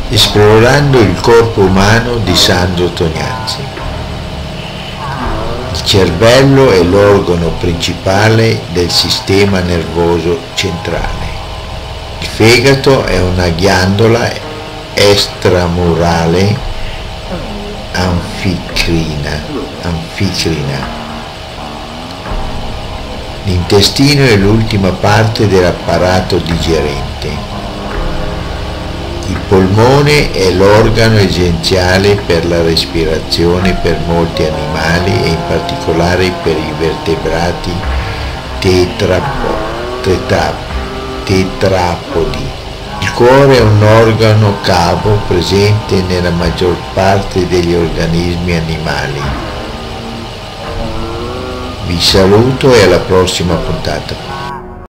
Esplorando il corpo umano di Sandro Tognazzi. Il cervello è l'organo principale del sistema nervoso centrale. Il fegato è una ghiandola estramurale anficrina. L'intestino è l'ultima parte dell'apparato digerente. Il polmone è l'organo essenziale per la respirazione per molti animali e in particolare per i vertebrati tetrapodi. Il cuore è un organo cavo presente nella maggior parte degli organismi animali. Vi saluto e alla prossima puntata.